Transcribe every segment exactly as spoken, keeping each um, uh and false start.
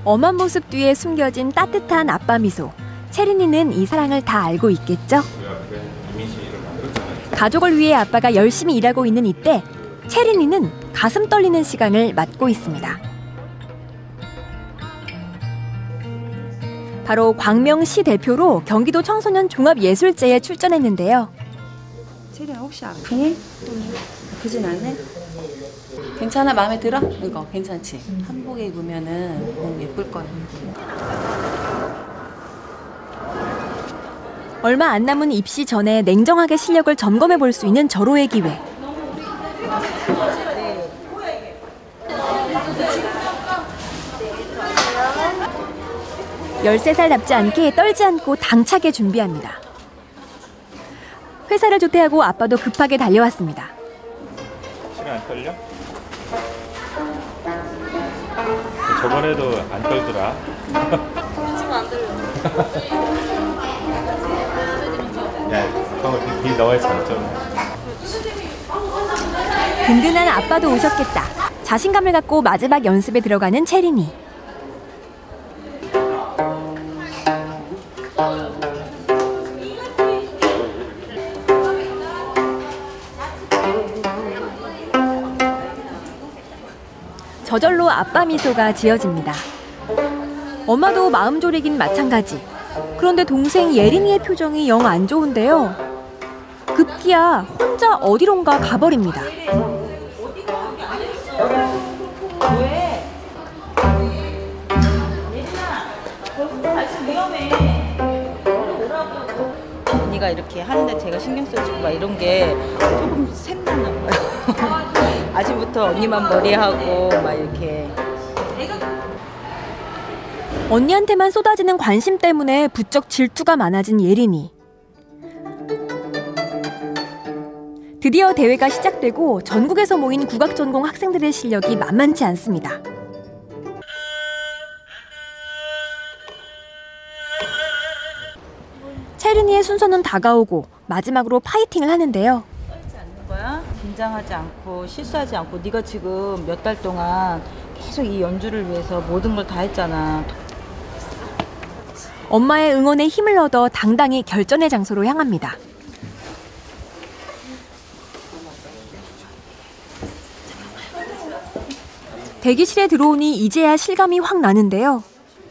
엄한 모습 뒤에 숨겨진 따뜻한 아빠 미소. 채린이는 이 사랑을 다 알고 있겠죠? 가족을 위해 아빠가 열심히 일하고 있는 이때 채린이는 가슴 떨리는 시간을 맞고 있습니다. 바로 광명시 대표로 경기도 청소년 종합예술제에 출전했는데요. 채린아 혹시 아프니? 아프진 않네? 괜찮아? 마음에 들어? 이거 괜찮지? 음. 한복에 입으면은 너무 예쁠 거야. 얼마 안 남은 입시 전에 냉정하게 실력을 점검해 볼 수 있는 절호의 기회. 열세 살답지 않게 떨지 않고 당차게 준비합니다. 회사를 조퇴하고 아빠도 급하게 달려왔습니다. 시간 안 떨려? 저번에도 안 떨더라. 지금 안 떨려. 야, 방금 비 넣어야 장점. 든든한 아빠도 오셨겠다. 자신감을 갖고 마지막 연습에 들어가는 채린이. 저절로 아빠 미소가 지어집니다. 엄마도 마음 졸이긴 마찬가지. 그런데 동생 예린이의 표정이 영 안 좋은데요. 급기야 혼자 어디론가 가버립니다. 왜? 예린아, 발톱 위험해. 오라고. 언니가 이렇게 하는데 제가 신경 써주고 막 이런 게 조금 샘났나 봐요. 아침부터 언니만 머리하고 막 이렇게. 언니한테만 쏟아지는 관심 때문에 부쩍 질투가 많아진 예린이. 드디어 대회가 시작되고 전국에서 모인 국악전공 학생들의 실력이 만만치 않습니다. 채린이의 순서는 다가오고 마지막으로 파이팅을 하는데요. 떨지 않는 거야? 긴장하지 않고 실수하지 않고. 네가 지금 몇 달 동안 계속 이 연주를 위해서 모든 걸 다 했잖아. 엄마의 응원에 힘을 얻어 당당히 결전의 장소로 향합니다. 대기실에 들어오니 이제야 실감이 확 나는데요.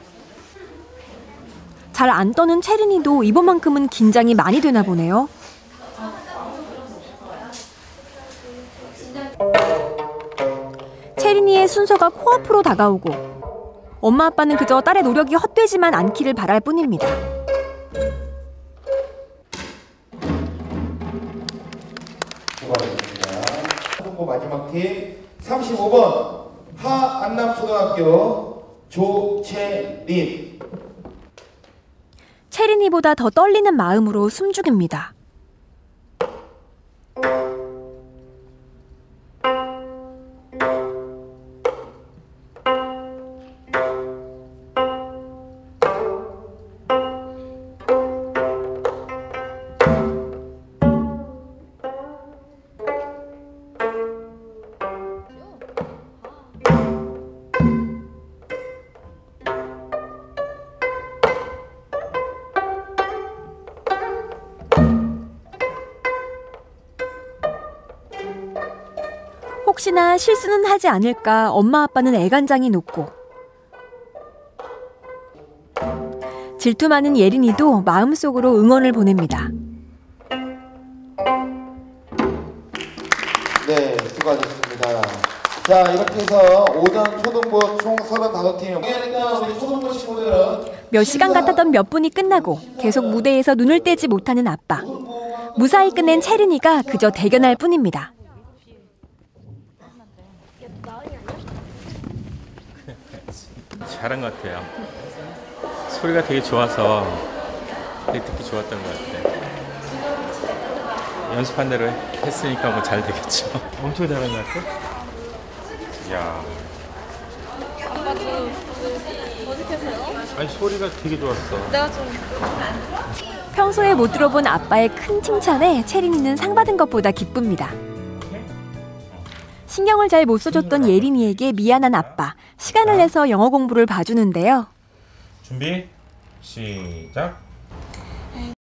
잘 안 떠는 채린이도 이번만큼은 긴장이 많이 되나 보네요. 채린이의 순서가 코앞으로 다가오고 엄마 아빠는 그저 딸의 노력이 헛되지만 않기를 바랄 뿐입니다. 수고하셨습니다. 홍보 마지막 팀 삼십오 번 하안남초등학교 조채린. 채린이보다 더 떨리는 마음으로 숨죽입니다. 혹시나 실수는 하지 않을까 엄마 아빠는 애간장이 높고 질투 많은 예린이도 마음속으로 응원을 보냅니다. 네, 수고하셨습니다. 자, 이렇게 해서 오전 초등부 총 서른다섯 팀. 우리 초등부 친구들은 몇 시간 같았던 몇 분이 끝나고 계속 무대에서 눈을 떼지 못하는 아빠. 무사히 끝낸 채린이가 그저 대견할 뿐입니다. 잘한 것 같아요. 소리가 되게 좋아서 되게 듣기 좋았던 것 같아요. 연습한 대로 했으니까 뭐 잘 되겠죠. 엄청 잘한 것 같아. 이야. 아까 그 어색했어요? 아니 소리가 되게 좋았어. 내가 좀 평소에 못 들어본 아빠의 큰 칭찬에 채린이는 상 받은 것보다 기쁩니다. 신경을 잘 못 써줬던 예린이에게 미안한 아빠. 시간을 내서 영어 공부를 봐주는데요. 준비 시작.